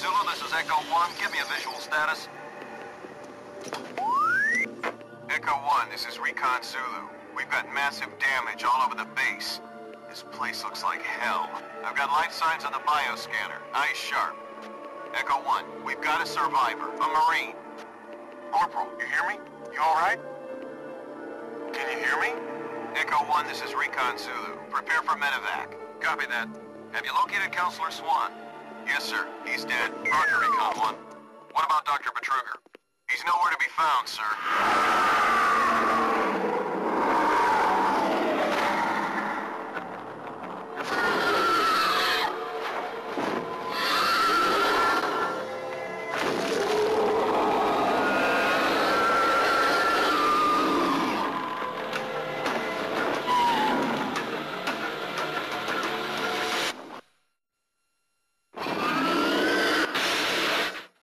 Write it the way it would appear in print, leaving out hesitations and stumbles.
Zulu, this is Echo 1. Give me a visual status. Echo 1, this is Recon Zulu. We've got massive damage all over the base. This place looks like hell. I've got life signs on the bioscanner. Eyes sharp. Echo 1, we've got a survivor, a Marine. Corporal, you hear me? You alright? Can you hear me? Echo 1, this is Recon Zulu. Prepare for medevac. Copy that. Have you located Counselor Swan? Yes, sir. He's dead. Roger, Recon 1. What about Dr. Betruger? He's nowhere to be found, sir.